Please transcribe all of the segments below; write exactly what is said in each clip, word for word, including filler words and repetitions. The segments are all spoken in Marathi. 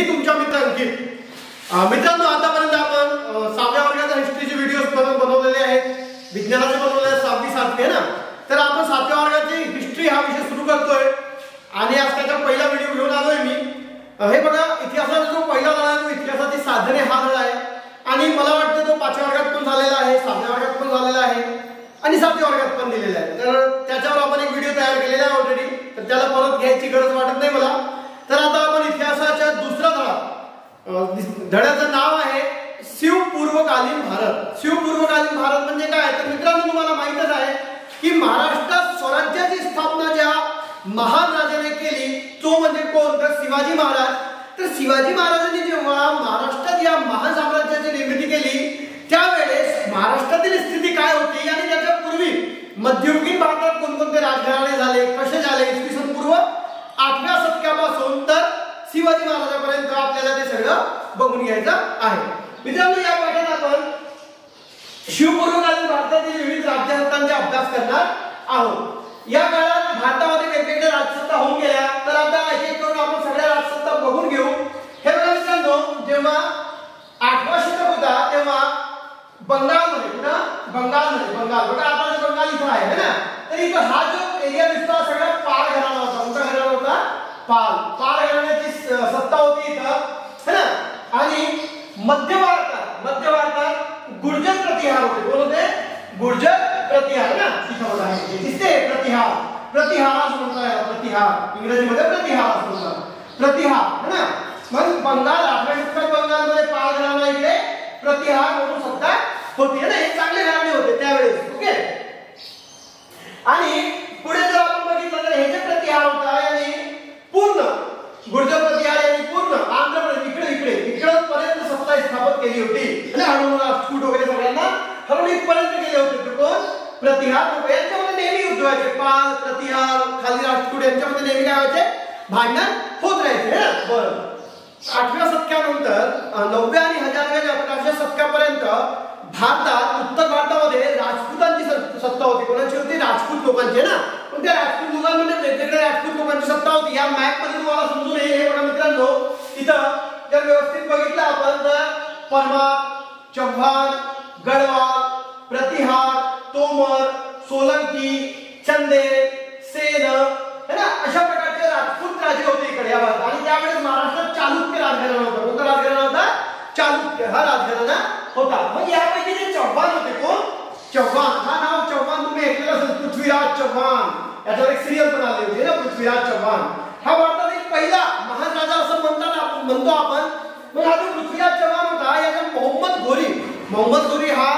तुमच्या मित्र अंकित. मित्रांनो, आतापर्यंत आपण सहाव्या वर्गाच्या हिस्ट्रीचे व्हिडिओ बनवलेले आहेत. विज्ञानाचे बनवलेले सहावी सातवी आहे ना. तर आपण सातव्या वर्गाची हिस्ट्री हा विषय सुरू करतोय आणि आज त्याचा पहिला व्हिडिओ घेऊन आलोय मी. हे बघा, इतिहासाचा जो पहिला धडा आहे तो इतिहासाची साधने हा धडा आहे आणि मला वाटतं तो पाचव्या वर्गात पण झालेला आहे, सहाव्या वर्गात पण झालेला आहे आणि सातव्या वर्गात पण दिलेला आहे. तर त्याच्यावर आपण एक व्हिडिओ तयार केलेला आहे ऑलरेडी, तर त्याला परत घ्यायची गरज वाटत नाही मला. तर आता आपण इतिहासाच्या दुसरा धडा, धड्याचं नाव आहे शिवपूर्वकालीन भारत. शिवपूर्वकालीन भारत म्हणजे काय? तर मित्रांनो, तुम्हाला माहितच आहे की महाराष्ट्रात स्वराज्याची स्थापना ज्या महान राजाने केली तो म्हणजे कोण? तर शिवाजी महाराज. तर शिवाजी महाराजांनी जेव्हा महाराष्ट्रात या महान साम्राज्याची निर्मिती केली त्यावेळेस महाराष्ट्रातील स्थिती काय होती आणि त्याच्या पूर्वी मध्ययुगीन भारतात कोणकोणते राजघराणे झाले, कसे झाले, इसवी सन पूर्व आठव्या शतकापासून तर शिवाजी महाराजांपर्यंत आपल्याला ते सगळं बघून घ्यायचं आहे. मित्रांनो, या पाठात आपण शिवपूर्वकालीन भारतातील विविध राज्यसत्तांचा अभ्यास करणार आहोत. या काळात भारतामध्ये वेगवेगळ्या राजसत्ता होऊन गेल्या. तर आता एक एक करून आपण सगळ्या राजसत्ता बघून घेऊ. हे बघा मित्रांनो, जेव्हा आठवा शतक होता तेव्हा बंगालमध्ये, पुन्हा बंगालमध्ये बंगाल बघा, आता जो बंगाल इथं आहे ना, तर इथं हा जो एरिया दिसतो सगळा पाल घराणा होता. कोणता घराणा होता? पाल. पाल घराण्याची सत्ता होती इथं, है ना. आणि मध्य भारतात मध्य भारतात गुर्जर प्रतिहार होते. कोण होते? गुर्जर प्रतिहार ना. इथं बघा हे दिसते प्रतिहार. प्रतिहार असं म्हणतात, प्रतिहार इंग्रजीमध्ये प्रतिहार असं म्हणतात, प्रतिहार, है ना. मग बंगाल, आठव्या शतकात बंगालमध्ये पाल घराणा इकडे प्रतिहार म्हणून सत्ता होती ना. हे चांगले घराणे होते त्यावेळेस. ओके. आणि पुढे जर आपण बघितलं तर हे जे प्रतिहार होता आणि पूर्ण गुर्जर प्रतिहार यांनी पूर्ण आंध्र प्रदेश इकडे इकडे इकडे पर्यंत सत्ता स्थापित केली होती आणि हळूहळू राजपूत वगैरे सगळ्यांना हळूहळू इथपर्यंत गेले होते. ते कोण? प्रतिहार लोक. यांच्यामध्ये नेहमी युद्ध व्हायचे. पाल, प्रतिहार, खाली राजपूत यांच्यामध्ये नेहमी काय व्हायचे? भांडण होत राहायचे ना. बरं, आठव्या शतकानंतर नवव्या आणि हजारव्या अकराव्या शतकापर्यंत भारतात उत्तर भारतामध्ये राजपूतांची सत्ता होती. कोणाची होती? राजपूत लोकांची ना. पण त्या राजपूत लोकांमध्ये वेगवेगळ्या राजपूत लोकांची सत्ता होती. या मॅप मध्ये तुम्हाला समजून येईल. हे बघा मित्रांनो, इथं जर व्यवस्थित बघितलं आपण तर परमार, चव्हाण, गढवाल, प्रतिहार, तोमर, सोलंकी, चंदेल, सेन, है ना, अशा प्रकारचे राजपूत राजे होते इकडे या भागात. आणि त्यावेळेस महाराष्ट्रात चालुक्य राजघराणा होता. कोणता राजघराणा होता? चालुक्य हा राजघराणा होता. मग यापैकी जे चव्हाण होते, कोण? चव्हाण. हा नाव चव्हाण तुम्ही ऐकलेलं असेल, पृथ्वीराज चव्हाण. याच्यावर एक सिरियल पण आली होती ना, पृथ्वीराज चव्हाण. हा भारतातील पहिला महान राजा असं म्हणतात म्हणतो आपण. मग हा जो पृथ्वीराज चव्हाण होता याचा मोहम्मद घोरी, मोहम्मद घोरी हा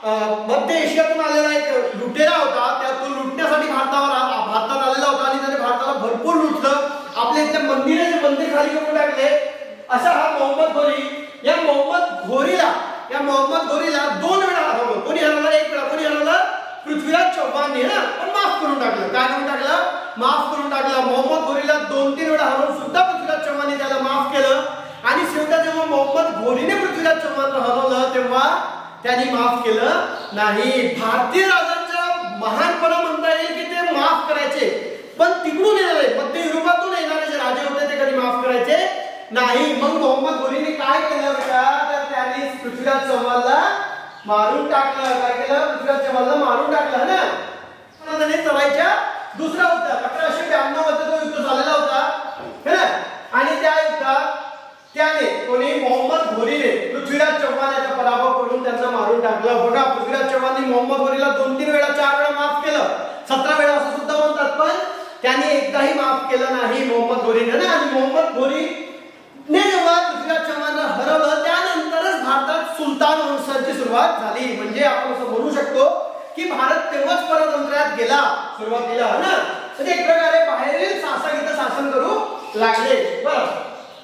मध्य एशियातून आलेला एक लुटेरा होता. त्या तो लुटण्यासाठी भारतावर भारतात आलेला होता आणि त्याने भारताला भरपूर लुटलं. आपले इथले मंदिर मंदिर खाली करून टाकले. असा हा मोहम्मद घोरी. या मोहम्मद घोरीला या मोहम्मद घोरीला दोन वेळा हरवलं. कोणी हरवलं? एक वेळा. कोणी हरवलं? पृथ्वीराज चव्हाणने ना. पण माफ करून टाकलं. काय करून टाकलं? माफ करून टाकलं. मोहम्मद घोरीला दोन तीन वेळा हरवून सुद्धा पृथ्वीराज चव्हाणने त्याला माफ केलं. आणि शेवटी जेव्हा मोहम्मद घोरीने पृथ्वीराज चव्हाणला हरवलं तेव्हा त्यांनी माफ केलं नाही. भारतीय राजांचा महानपणा म्हणता येईल की ते माफ करायचे, पण तिकडून येणारे मध्य युरोपातून येणारे जे राजे होते ते कधी माफ करायचे नाही. मग मोहम्मद घोरीने काय केलं बेटा? तर त्यांनी पृथ्वीराज चव्हाणला मारून टाकलं. काय केलं? पृथ्वीराज चव्हाणला मारून टाकलं ना. त्याने चढायच्या दुसरा होता अठराशे ब्याण्णव मध्ये तो युद्ध झालेला होता, है ना. आणि त्या युद्धात त्याने कोणी मोहम्मद घोरीने पृथ्वीराज चव्हाण याचा पराभव करून त्यांना मारून टाकलं. बघा, पृथ्वीराज चव्हाणने मोहम्मद घोरीला दोन तीन वेळा चार वेळा माफ केलं, सतरा वेळा असं सुद्धा म्हणतात, पण त्यांनी एकदाही माफ केलं नाही मोहम्मद घोरीने ना. आणि मोहम्मद घोरीने जेव्हा पृथ्वीराज चव्हाणला हरवलं त्यानंतरच भारतात सुलतान वंशाची सुरुवात झाली. म्हणजे आपण असं म्हणू शकतो की भारत तेव्हाच परतंत्रात गेला सुरुवातीला ना. म्हणजे एक प्रकारे बाहेरील शासक इथं शासन करू लागले. बरं,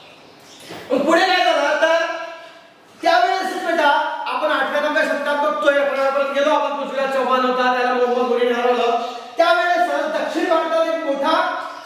पुढे काय झालं? तर त्यावेळेस बेटा आपण आठव्या नवव्या शतकात बघतोय. अकराव्यापर्यंत गेलो आपण. पृथ्वीराज चव्हाण होता, त्याला मोहम्मद घोरीने हरवलं. त्यावेळेस दक्षिण भारतात एक मोठा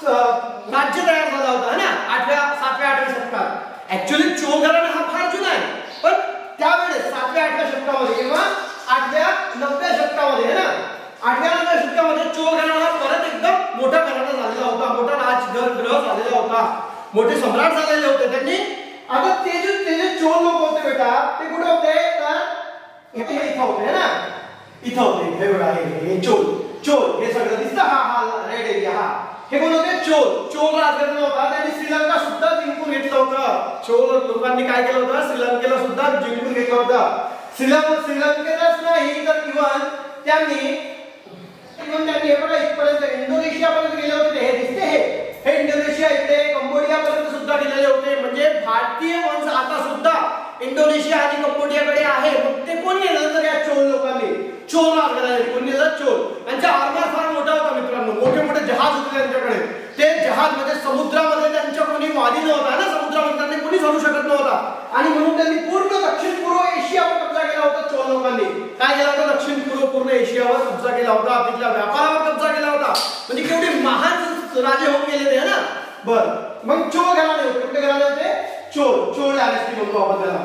राज्य तयार झाला होता ना, आठव्या सातव्या आठव्या शतकात. ऍक्च्युअली चोळ घराणा हा फार जुना आहे, पण त्यावेळेस सातव्या आठव्या शतकामध्ये किंवा आठव्या नवव्या शतकामध्ये ना, आठव्या नवव्या शतकामध्ये चोळ घराणा हा परत एकदम मोठा घराणा झालेला होता. मोठा राजग्रह झालेला होता. मोठे सम्राट झालेले होते. त्यांनी आता ते जे ते जे चोल लोक होते बेटा ते कुठे होते तर इथे इथं होते है ना, इथं होते. हे बघा हे चोल चोल हे सगळं दिसतं. हा हा रेड एरिया हा हे कोण होते चोल. चोल राजघराणा होता त्यांनी श्रीलंका सुद्धा जिंकून घेतलं होतं. चोल लोकांनी काय केलं होतं श्रीलंकेला सुद्धा जिंकून घेतलं होतं. श्रीलंका श्रीलंकेलाच नाही तर इव्हन त्यांनी इव्हन त्यांनी हे बघा इथपर्यंत इंडोनेशिया पर्यंत गेले होते. हे दिसते हे हे इंडोनेशिया इकडे कंबोडिया पर्यंत सुद्धा गेलेले होते. म्हणजे भारतीय वंश आता सुद्धा इंडोनेशिया आणि कंबोडियाकडे आहे. मग ते कोण नेलं तर या चोल लोकांनी चोल राजघराणे कोण नेलं चोल. त्यांचा आरमार फार मोठा होता मित्रांनो. मोठे मोठे जहाज होते त्यांच्याकडे. ते जहाज म्हणजे समुद्रामध्ये त्यांच्या कोणी वादी नव्हता ना, समुद्रामध्ये त्यांनी कोणी जाऊ शकत नव्हता आणि म्हणून त्यांनी पूर्ण दक्षिण पूर्व एशियावर कब्जा केला होता. चोल लोकांनी काय केलं होतं दक्षिण पूर्व पूर्ण एशियावर कब्जा केला होता. तिथल्या व्यापारावर कब्जा केला होता. म्हणजे केवढे महान राजे होऊन गेले ते ना. बर मग चोल घराणे होते. कुठे घराणे होते चोल. चोल डायनेस्टी म्हणतो आपण त्याला.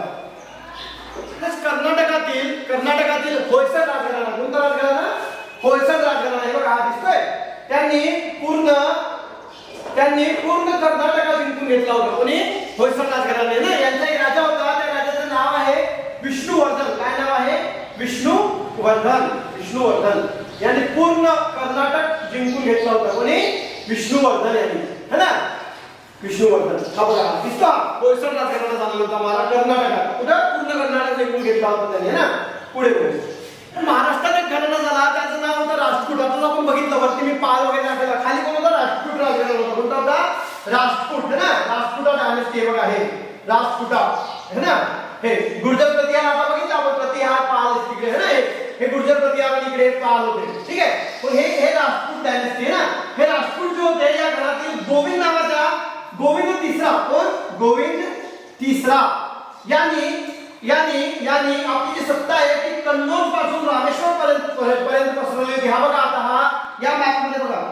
कर्नाटकातील कर्नाटकातील होयसळ राजघराणा कोणता राजघराणा होयसळ राजघराणा हे बघा हा दिसतोय. त्यांनी पूर्ण त्यांनी पूर्ण कर्नाटक जिंकून घेतला होता. कोणी होयसळ राजघराणे ना. यांचा एक राजा होता. त्या राजाचं नाव आहे विष्णुवर्धन. काय नाव आहे विष्णुवर्धन. विष्णुवर्धन यांनी पूर्ण कर्नाटक जिंकून घेतला होता. कोणी विष्णुवर्धन यांनी है ना. विष्णुवर्धन हा बघा दिसतो. होयसळ राजघराणा झाला होता मला कर्नाटकात. कुठं पूर्ण कर्नाटक जिंकून घेतला होता त्यांनी है ना. पुढे पुढे महाराष्ट्रात एक घराणा झाला त्याचं नाव होतं राजपूत. आता आपण बघितलं वरती मी पाल वगैरे टाकलेला. खाली कोण होता राजपूत राजघराणा होता. कोणता होता राजपूत है ना. राजपुता डायनेस्टी हे बघा हे राजपुता है ना. हे गुर्जर प्रतिहार आता बघितलं आपण. प्रतिहार पाल तिकडे है ना. हे गुर्जर प्रतिहार आणि इकडे पाल होते ठीक आहे. पण हे हे राजपूत डायनेस्टी है ना. हे राजपूत जे होते या घरातील गोविंद नावाचा गोविंद तिसरा कोण गोविंद तिसरा यांनी यांनी यांनी आपली जी सत्ता आहे ती कन्नौज पासून रामेश्वर पर्यंत पर्यंत पसरवली होती. हा बघा आता हा या मॅप मध्ये बघा.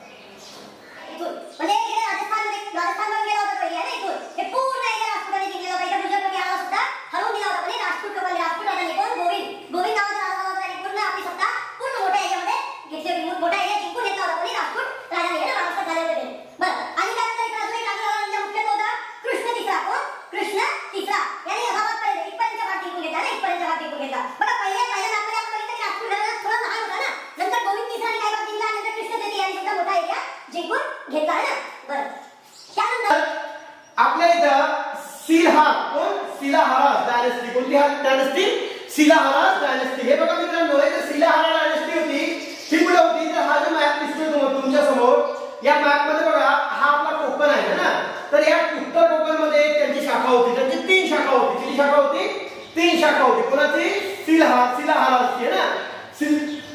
म्हणजे इकडे राजस्थान राजस्थान मध्ये गेला होता पहिले आहे ना. इथून हे पूर्ण एरिया राजपूतांनी जिंकलेला होता. इथे गुजरात मध्ये आला सुद्धा हरवून दिला होता. म्हणजे राजपूत लोकांनी राजपूत राजांनी कोण गोविंद गोविंद नावाचा राजा होता. आणि पूर्ण आपली सत्ता पूर्ण मोठ्या एरियामध्ये घेतली होती. मोठा एरिया जिंकून घेतला होता. म्हणजे राजपूत राजांनी हे महाराष्ट्रात झाले होते. बरं आणि त्यानंतर एक अजून एक राजा राजांचा मुख्य होता कृष्ण तिसरा. कोण कृष्ण तिसरा यांनी अलाहाबाद पर्यंत इथपर्यंत भाग जिंकून घेतला ना. इथपर्यंत भाग जिंकून घेतला. बघा पहिल्या पहिल्या मॅपमध्ये आपण बघितलं की राजपूत घराणा थोडा लहान होता ना. नंतर गोविंद तिसराने काय भाग जिंकला. नंतर कृष्ण द्वितीय यांनी सुद्धा मोठा एरिया जिंकून घेतला आहे ना. बरं त्यानंतर आपल्या इथं सिलहार कोण सिलाहारा डायनेस्टी. कोणती हा डायनेस्टी सिलाहारा डायनेस्टी. हे बघा मित्रांनो इथे सिलाहारा डायनेस्टी होती. ही कुठे होती तर हा जो मॅप दिसतोय तुमच्या समोर या मॅप मध्ये बघा हा आपला कोकण आहे ना. तर या उत्तर कोकण मध्ये त्यांची शाखा होती. त्यांची तीन शाखा होती. किती शाखा होती तीन शाखा होती. कोणाची सिलहार सिलाहाराची है ना. सिल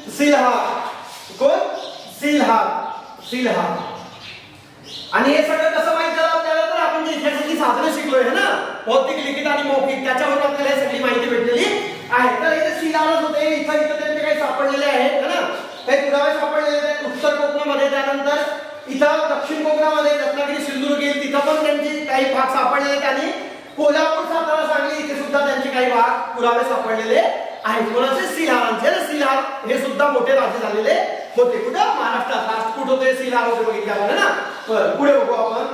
सिलहार कोण सिलहार सिलहार. आणि हे सगळं कसं माहिती झालं आपल्याला तर आपण जे इतिहासाची साधनं शिकलोय है ना भौतिक लिखित आणि मौखिक त्याच्यावरून आपल्याला हे सगळी माहिती भेटलेली आहे. तर इथे सिलहारच होते. इथं इथं त्यांचे काही सापडलेले आहेत है ना. काही पुरावे सापडलेले आहेत उत्तर कोकणामध्ये. त्यानंतर इथं दक्षिण कोकणामध्ये रत्नागिरी सिंधुदुर्ग येईल तिथं पण त्यांचे काही भाग सापडलेले. त्यांनी कोल्हापूर सातारा सांगली इथे सुद्धा त्यांचे काही भाग पुरावे सापडलेले आहेत. कोणाचे सिलहारांचे. सिलहार हे सुद्धा मोठे राज्य झालेले होते. कुठं महाराष्ट्रात राजपूत होते सिलहार होते बघितले आपण ना. पुढे बघू आपण.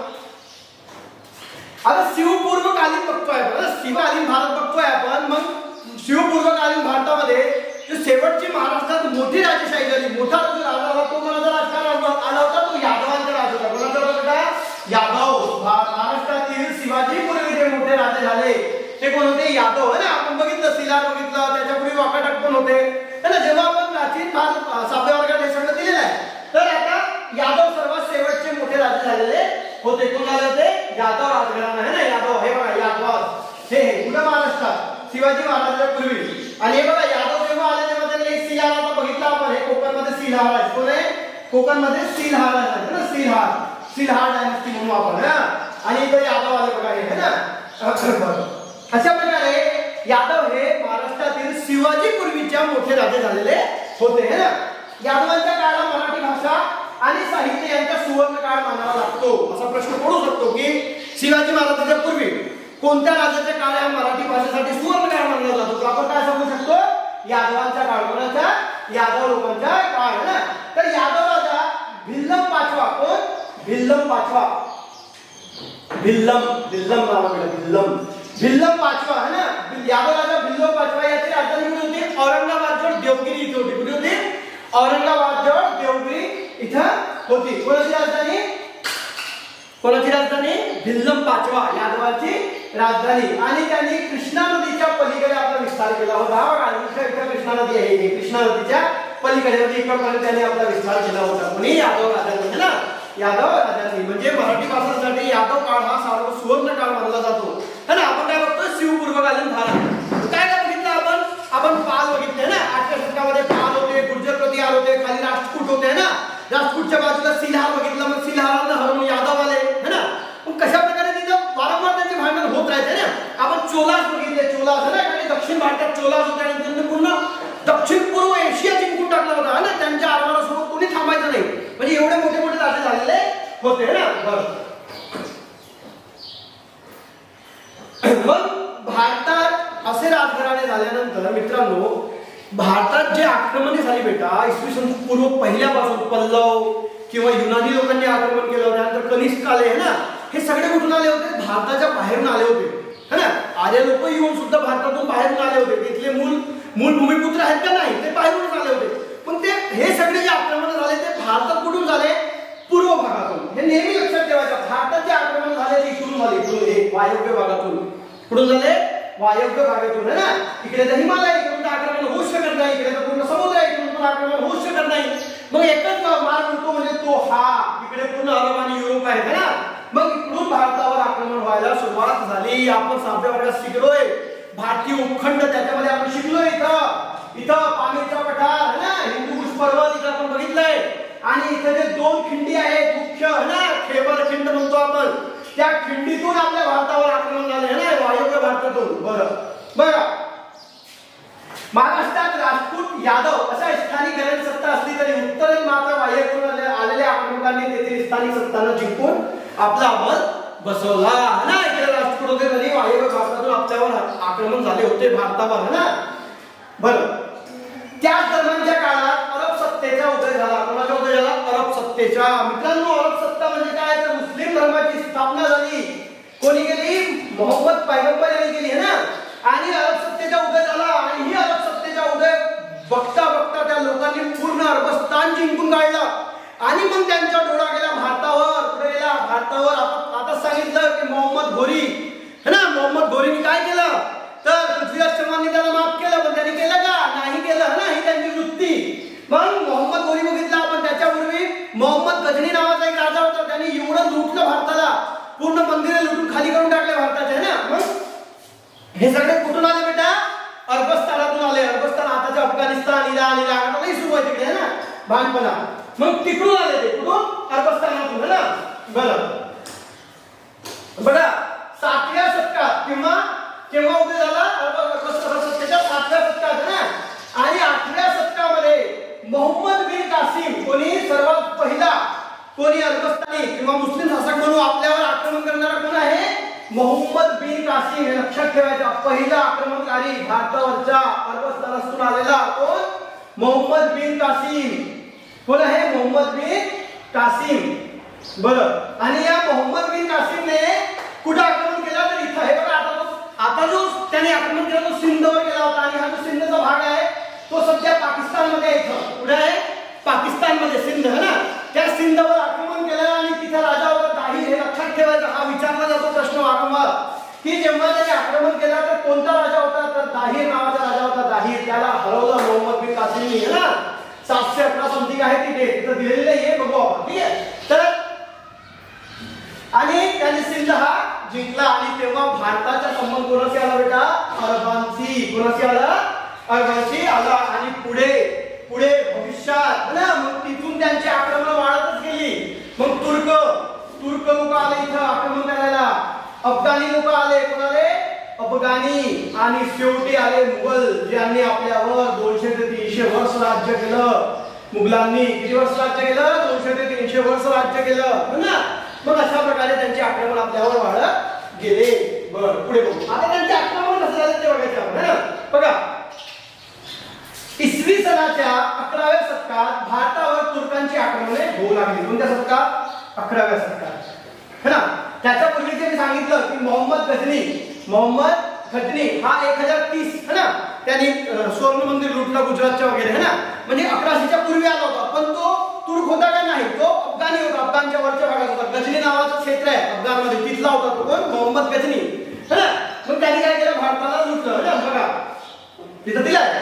आता शिवपूर्वकालीन बघतोय आपण. शिवकालीन भारत बघतोय आपण. मग शिवपूर्वकालीन भारतामध्ये जो शेवटची महाराष्ट्रात मोठी राजेशाही झाली मोठा जो राजा होता तो कोणाचा राजकारण आला होता तो यादवांचा राज होता. कोणाचा होता यादव. महाराष्ट्रातील शिवाजी पूर्वी जे मोठे राजे झाले ते कोण होते यादव है ना. आपण बघितलं सिलार बघितलं त्याच्यापूर्वी वाकाटक पण होते है ना. जेव्हा आपण प्राचीन भारत सातव्या वर्गात हे सगळं दिलेलं आहे तर आता यादव सर्वात शेवटचे मोठे राजे झालेले होते. कोण आले होते यादव राजघराणा है ना. यादव हे बघा यादव हे कुठं महाराष्ट्रात शिवाजी महाराजांच्या पूर्वी. आणि हे बघा यादव जेव्हा आले तेव्हा त्यांनी सिलहार आता बघितलं आपण. हे कोकणमध्ये सिलहार आहे. कोण आहे कोकणमध्ये सिलहार आहे ना. सिलहार सिलहार डायनेस्टी म्हणून आपण है आणि इथे यादव आले बघा हे है ना. अशा प्रकारे यादव हे महाराष्ट्रातील शिवाजी पूर्वीच्या मोठे राजे झालेले होते है ना. यादवांच्या काळात मराठी भाषा आणि साहित्य यांचा सुवर्ण काळ मानावा लागतो. असा प्रश्न पडू शकतो की शिवाजी महाराजांच्या पूर्वी कोणत्या राजाच्या काळ हा मराठी भाषेसाठी सुवर्ण काळ मानला जातो. आपण काय सांगू शकतो यादवांचा काळ. कोणाचा यादव लोकांचा काळ आहे ना. तर यादव राजा भिल्लम पाचवा. कोण भिल्लम पाचवा भिल्लम भिल्लम नावाकडे भिल्लम भिल्लम पाचवा है ना यादव राजा भिल्लम पाचवा याची राजधानी कुठे होती औरंगाबाद जवळ देवगिरी इथे होती कुठे होती औरंगाबाद जवळ देवगिरी इथं होती कोणाची राजधानी कोणाची राजधानी भिल्लम पाचवा यादवाची राजधानी आणि त्यांनी कृष्णा नदीच्या पलीकडे आपला विस्तार केला होता बघा इथं कृष्णा नदी आहे कृष्णा नदीच्या पलीकडे इकडे त्यांनी आपला विस्तार केला होता कोणी यादव राजांनी है ना यादव राजांनी म्हणजे मराठी भाषेसाठी यादव काळ हा सर्व सुवर्ण काळ मानला जातो है ना आपण काय बघतो शिवपूर्वकालीन भारत काय काय बघितलं आपण आपण पाल बघितले ना आठव्या शतकामध्ये पाल होते गुर्जर प्रतिहार होते खाली राजपूत होते ना राजपूतच्या बाजूला सिल्हार बघितलं मग सिल्हारांना हरवून यादव आले है ना मग कशा प्रकारे तिथं वारंवार त्यांचे भांडण होत राहते ना आपण चोलास बघितले चोलास है ना आणि दक्षिण भारतात चोलास होते आणि त्यांनी पूर्ण दक्षिण पूर्व एशिया जिंकून टाकला होता ना त्यांच्या आरमारासोबत कोणी थांबायचं नाही म्हणजे एवढे मोठे मोठे राजे झालेले होते ना बरं मग भारतात असे राजघराणे झाल्यानंतर मित्रांनो भारतात जे आक्रमणे झाली बेटा इसवी सन पूर्व पहिल्यापासून पल्लव किंवा युनानी लोकांनी आक्रमण केलं होतं त्यानंतर कनिष्क आले है ना हे सगळे कुठून आले होते भारताच्या बाहेरून आले होते है ना आर्य लोक येऊन सुद्धा भारतातून बाहेरून आले होते तिथले मूल मूल भूमिपुत्र आहेत का नाही ते बाहेरूनच आले होते पण ते हे सगळे जे आक्रमण झाले ते भारतात कुठून झाले पूर्व भागातून हे नेहमी लक्षात ठेवायचं भारतात जे आक्रमण झाले ते इकडून झाले इकडून हे वायव्य भागातून कुठून झाले वायव्य भागातून है ना इकडे तर हिमालय इकडून आक्रमण होऊ शकत नाही इकडे तर पूर्ण समुद्र आहे इकडून आक्रमण होऊ शकत नाही मग एकच मार्ग उरतो म्हणजे तो हा इकडे पूर्ण अरब आणि युरोप आहे है ना मग इकडून भारतावर आक्रमण व्हायला सुरुवात झाली आपण सहाव्या वर्गात शिकलोय भारतीय उपखंड त्याच्यामध्ये आपण शिकलोय इथं इथं पामीरचा पठार है ना हिंदू पर्वत इथं आपण बघितलंय आणि इथे जे दोन खिंडी आहेत मुख्य है ना खेबर खिंड म्हणतो आपण त्या खिंडीतून आपल्या भारतावर आक्रमण झाले है ना वायव्य भारतातून बरं बरं महाराष्ट्रात राजपूत यादव अशा स्थानिक घराणी सत्ता असली तरी उत्तरेत मात्र वायव्येतून आलेल्या आक्रमकांनी तेथील स्थानिक सत्तांना जिंकून आपला अंमल बसवला ना इकडे राजपूत होते तरी वायव्य भारतातून आपल्यावर आक्रमण झाले होते भारतावर है ना बरं त्याच दरम्यानच्या काळात अरब सत्तेचा उदय झाला कोणाचा उदय झाला अरब सत्तेचा मित्रांनो अरब सत्ता म्हणजे काय तर मुस्लिम धर्माची स्थापना झाली कोणी केली मोहम्मद पैगंबर यांनी केली है ना आणि अरब सत्तेचा उदय झाला आणि ही अरब सत्तेचा उदय बघता बघता त्या लोकांनी पूर्ण अरबस्तान जिंकून काढलं आणि मग त्यांचा डोळा गेला भारतावर पुढे गेला भारतावर आपण आता सांगितलं की मोहम्मद घोरी है ना मोहम्मद घोरीने काय केलं तर पृथ्वीराज चव्हाणने त्याला माफ केलं पण त्यांनी केलं का नाही केलं ना ही त्यांची वृत्ती मग मोहम्मद घोरी बघितला आपण त्याच्यापूर्वी मोहम्मद गजनी नावाचा एक राजा होता त्यांनी एवढं लुटलं भारताला पूर्ण मंदिरे लुटून खाली करून टाकले भारताचे है ना मग हे सगळे कुठून आले बेटा अरबस्तानातून आले अरबस्तान आताचे अफगाणिस्तान इराण इराक आता सुरू आहे तिकडे है ना भानपणा मग तिकडून आले ते कुठून अरबस्तानातून है ना बरं बघा सातव्या शतकात किंवा केव्हा उदय झाला अरब सत्तेच्या सातव्या शतकात ना आणि आठव्या शतकामध्ये मोहम्मद बिन कासिम कोणी सर्वात पहिला कोणी अरबस्तानी किंवा मुस्लिम शासक म्हणून आपल्यावर आक्रमण करणारा कोण आहे मोहम्मद बिन कासिम हे लक्षात ठेवायचं पहिला आक्रमणकारी भारतावरच्या अरबस्तानातून आलेला कोण मोहम्मद बिन कासिम कोण आहे मोहम्मद बिन कासिम बरं आणि या मोहम्मद बिन कासिमने कुठे आक्रमण केला तर इथं हे बघा आता आता जो त्याने आक्रमण केला तो सिंधवर केला होता आणि हा जो सिंधचा भाग आहे तो सध्या पाकिस्तानमध्ये आहे इथं कुठे आहे पाकिस्तानमध्ये सिंध है ना त्या सिंधवर आक्रमण केलं आणि तिथे राजा होता दाहिर हे लक्षात ठेवायचं हा विचारला जातो प्रश्न वारंवार की जेव्हा त्याने आक्रमण केला तर कोणता राजा होता तर दाहिर नावाचा राजा होता दाहिर त्याला हरवलं मोहम्मद बिन कासिमने है ना सातशे अठरा समथिंग आहे तिथे तिथं दिलेलं आहे बघू आपण ठीक आहे तर आणि त्याने सिंध हा जिंकला आणि तेव्हा भारताचा संबंध कोणाशी आला बेटा अरबांशी कोणाशी आला अरबांशी आला आणि पुढे पुढे भविष्यात ना मग तिथून त्यांची आक्रमण वाढतच गेली मग तुर्क तुर्क लोक आले इथं आक्रमण करायला अफगाणी लोक आले कोण आले अफगाणी आणि शेवटी आले मुघल ज्यांनी आपल्यावर दोनशे ते तीनशे वर्ष राज्य केलं मुघलांनी किती वर्ष राज्य केलं दोनशे ते तीनशे वर्ष राज्य केलं ना मग अशा प्रकारे त्यांचे आक्रमण आपल्यावर वाढत गेले बरं पुढे बघू आता त्यांचे आक्रमण कसं झालं ते बघायचं आपण है ना बघा इसवी सनाच्या अकराव्या शतकात भारतावर तुर्कांची आक्रमणे होऊ लागली कोणत्या शतकात अकराव्या शतकात है ना त्याच्या पूर्वीचे मी सांगितलं की मोहम्मद गजनी मोहम्मद गजनी हा एक हजार तीस है ना त्यांनी स्वर्ण मंदिर लुटला गुजरातच्या वगैरे है ना म्हणजे अकराशेच्या पूर्वी आला होता पण तो तुर्क होता का नाही तो अफगाणी होता अफगाणच्या वरच्या भागात होता गजनी नावाचं क्षेत्र आहे अफगाणमध्ये तिथला होता तो कोण मोहम्मद गजनी है ना मग त्यांनी काय केलं भारताला लुटलं है ना बघा तिथं दिलाय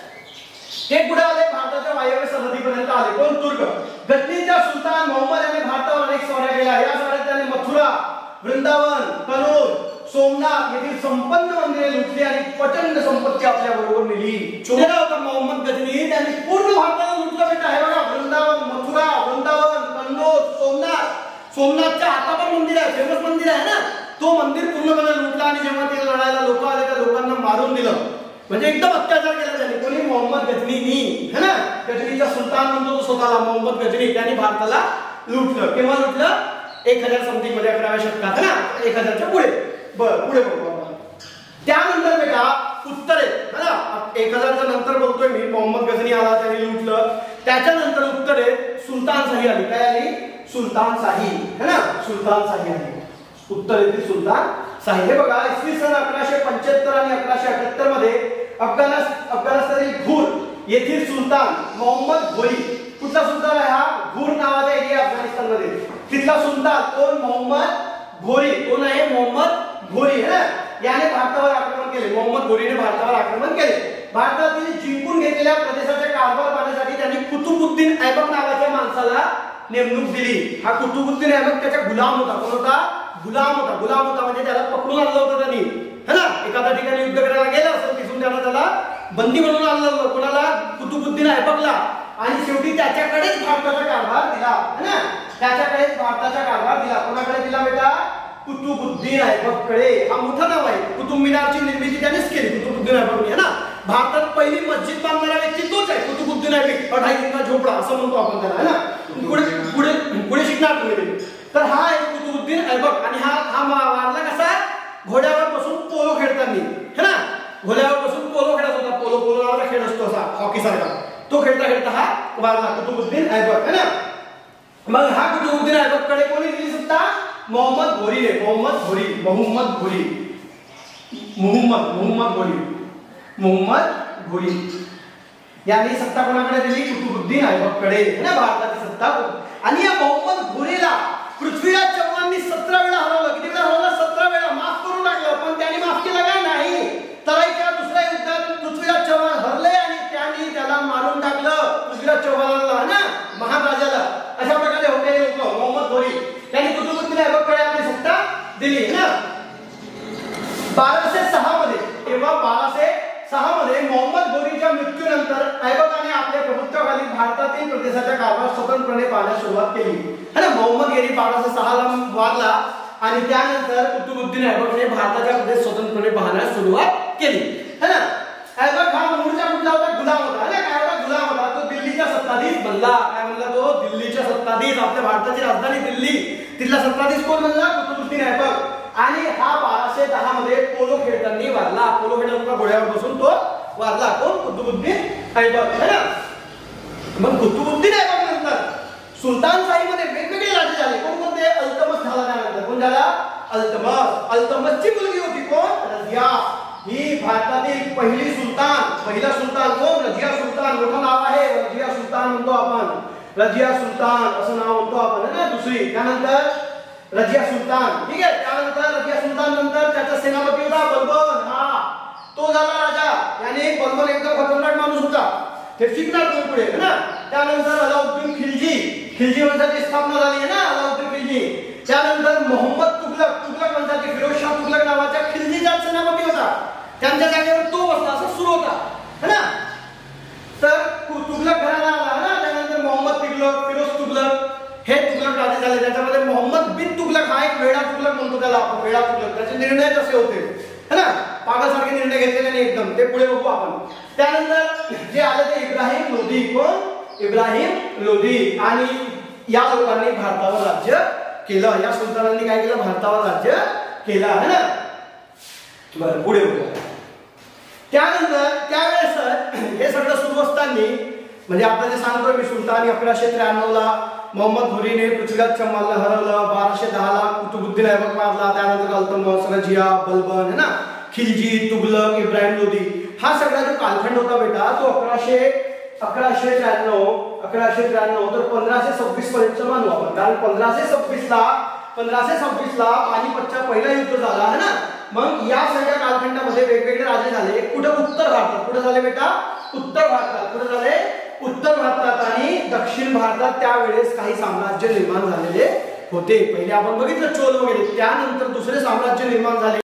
ते पुढे आले भारताच्या वायव्य सरहदीपर्यंत आले कोण तुर्क गजनीचा सुलतान मोहम्मद याने भारतावर अनेक स्वाऱ्या केल्या या स्वाऱ्यात त्याने मथुरा वृंदावन कनौज सोमनाथ येथील संपन्न मंदिरे लुटली आणि प्रचंड संपत्ती आपल्या बरोबर नेली चोरा होता मोहम्मद गजनी त्यांनी पूर्ण भारताला लुटलं बेटा आहे बघा वृंदावन मथुरा वृंदावन कनौज सोमनाथ सोमनाथच्या हातावर मंदिर आहे फेमस मंदिर आहे ना तो मंदिर पूर्णपणे लुटला आणि जेव्हा ते लढायला लोक आले त्या लोकांना मारून दिलं म्हणजे एकदम अत्याचार केला त्याने कोणी मोहम्मद गजनीनी है ना गजनीचा सुलतान म्हणतो तो स्वतःला मोहम्मद गजनी त्यांनी भारताला लुटलं केव्हा लुटलं एक हजार समथिंग मध्ये अकराव्या शतकात ना एक हजारच्या पुढे बर पुढे बघू आपण त्यानंतर बेटा उत्तरेत है ना एक हजारच्या नंतर बोलतोय मी मोहम्मद गजनी आला त्यांनी लुटलं त्याच्यानंतर उत्तरेत सुलतान शाही आली काय आली सुलतान शाही है ना सुलतान शाही आली उत्तरेतील सुलतान शाही हे बघा इसवी सन अकराशे पंच्याहत्तर आणि अकराशे अठ्याहत्तर मध्ये अफगाणिस्तान अफगाणिस्तानातील घूर येथील सुलतान मोहम्मद घोरी कुठला सुलतान आहे हा घूर नावाचा एरिया अफगाणिस्तानमध्ये तिथला सुलतान कोण मोहम्मद घोरी कोण आहे मोहम्मद घोरी है ना याने भारतावर आक्रमण केले मोहम्मद घोरीने भारतावर आक्रमण केले भारतातील जिंकून घेतलेल्या प्रदेशाचे कारभार पाहण्यासाठी त्यांनी कुतुबुद्दीन ऐबक नावाच्या माणसाला नेमणूक दिली हा कुतुबुद्दीन ऐबक त्याचा गुलाम होता कोण होता गुलाम होता गुलाम होता म्हणजे त्याला पकडून आणलं होतं त्यांनी है ना एखाद्या ठिकाणी युद्ध करायला गेला असेल तिथून त्याला त्याला बंदी म्हणून आणलं होतं कोणाला कुतुबुद्दीन ऐबकला आणि शेवटी त्याच्याकडेच भारताचा कारभार दिला है ना त्याच्याकडेच भारताचा कारभार दिला कोणाकडे दिला बेटा कुतुबुद्दीन ऐबककडे हा मोठं नाव आहे कुतुब मिनारची निर्मिती त्यानेच केली कुतुबुद्दीन ऐबकने है ना भारतात पहिली मस्जिद बांधणारा व्यक्ती तोच आहे कुतुबुद्दीन ऐबक अढाई दिनचा झोपडा असं म्हणतो आपण त्याला है ना पुढे पुढे पुढे शिकणार तुम्ही तर हा आहे कुतुबुद्दीन ऐबक आणि हा हा वारला कसा घोड्यावर बसून पोलो खेळताना है ना घोड्यावर बसून पोलो खेळत होता पोलो पोलो नावाचा खेळ असतो असा हॉकी सारखा तो खेळता खेळता हा वारला कुतुबुद्दीन ऐबक है ना मग हा कुतुबुद्दीन ऐबककडे कोणी दिली सत्ता मोहम्मद घोरी ने मोहम्मद घोरी मोहम्मद घोरी मोहम्मद मोहम्मद घोरी मोहम्मद घोरी यांनी सत्ता कोणाकडे दिली कुतुबुद्दीन ऐबककडे है ना भारताची सत्ता आणि या मोहम्मद घोरीला पृथ्वीराज चव्हाणांनी सतरा वेळा हरवलं किती वेळा हरवलं सतरा वेळा माफ करून टाकलं पण त्यांनी माफ केलं काय नाही तराईच्या दुसऱ्या युद्धात पृथ्वीराज चव्हाण हरले आणि त्यांनी त्याला मारून टाकलं पृथ्वीराज चव्हाणाला ना महाराजाला अशा प्रकारे होते लोक मोहम्मद घोरी त्यांनी कुतुबुद्दीन ऐबककडे आपली सत्ता दिली ना बाराशे सहा मध्ये तेव्हा बाराशे सहा मध्ये मोहम्मद घोरीच्या मृत्यूनंतर ऐबकाने आपल्या प्रभुत्वाखाली भारतातील प्रदेशाचा कारभार स्वतंत्रपणे पाहण्यास सुरुवात केली है ना मोहम्मद घोरी बाराशे सहा ला वारला आणि त्यानंतर कुतुबुद्दीन ऐबकने भारताचा प्रदेश स्वतंत्रपणे पाहण्यास सुरुवात केली है ना ऐबक हा मूळचा कुठला होता गुलाम होता है ना काय होता गुलाम होता तो दिल्लीचा सत्ताधीश बनला काय म्हणला तो दिल्लीचा सत्ताधीश आपल्या भारताची राजधानी दिल्ली तिथला सत्ताधीश कोण बनला कुतुबुद्दीन ऐबक आणि हा बाराशे दहा मध्ये पोलो खेळताना वारला पोलो खेळताना घोड्यावर बसून तो वारला कोण कुतुबुद्दीन ऐबक है ना मग कुतुबुद्दीन ऐबक नंतर सुलतान शाही मध्ये वेगवेगळे राजे झाले कोण कोणते अल्तमस झाला त्यानंतर कोण झाला अल्तमस अल्तमसची मुलगी होती कोण रजिया ही भारतातील पहिली सुलतान पहिला सुलतान कोण रजिया सुलतान मोठं नाव आहे रजिया सुलतान म्हणतो आपण रजिया सुलतान असं नाव म्हणतो आपण है ना दुसरी त्यानंतर रजिया सुलतान ठीक आहे त्यानंतर रजिया सुलतान नंतर त्याचा सेनापती होता बलबन हा तो झाला राजा याने बलबन एकदम खतरनाक माणूस होता हे शिकणार तुम्ही पुढे है ना त्यानंतर अलाउद्दीन खिलजी खिलजी वंशाची स्थापना झाली आहे ना अलाउद्दीन खिलजी त्यानंतर मोहम्मद तुगलक तुगलक वंशाचे फिरोजशाह तुगलक नावाच्या खिलजीचा सेनापती होता त्यांच्या जागेवर तो बसला असं सुरू होता है ना तर तुगलक घराणा आला ना त्यानंतर मोहम्मद तुगलक फिरोज तुगलक हे तुगलक राजे झाले त्याच्यामध्ये मोहम्मद बिन तुगलक हा एक वेडा तुगलक म्हणतो त्याला आपण वेडा तुगलक त्याचे निर्णय कसे होते है ना पागासारखे निर्णय घेतलेले नाही एकदम ते पुढे बघू आपण त्यानंतर जे आले ते इब्राहिम लोधी कोण इब्राहिम लोधी आणि या लोकांनी भारतावर राज्य केलं या सुलतानांनी काय केलं भारतावर राज्य केलं है ना बरं पुढे बघू त्यानंतर त्यावेळेस हे सगळं सुरू असताना म्हणजे आता जे सांगतोय मी, सुलतानी अकराशे त्र्याण्णव ला मोहम्मद घोरीने पृथ्वीराज चव्हाणला हरवलं, बाराशे दहा ला कुतुबुद्दीन ऐबक मारला, त्यानंतर अल्तमस, रजिया, बलबन है ना, खिलजी, तुगलक, इब्राहिम लोदी, हा सगळा जो कालखंड होता बेटा तो अकराशे अकराशे त्र्याण्णव अकराशे त्र्याण्णव तर पंधराशे सव्वीस पर्यंत मानू आपण, कारण पंधराशे सव्वीस ला पंधराशे सव्वीस ला पानिपतचा पहिला युद्ध झाला है ना. मग या सगळ्या कालखंडामध्ये वेगवेगळे राजे झाले. कुठे? उत्तर भारतात. कुठे झाले बेटा? उत्तर भारतात. कुठे झाले? उत्तर भारतात. आणि दक्षिण भारतात त्यावेळेस काही साम्राज्य निर्माण झालेले होते. पहिले आपण बघितलं चोल वगैरे, त्यानंतर दुसरे साम्राज्य निर्माण झाले.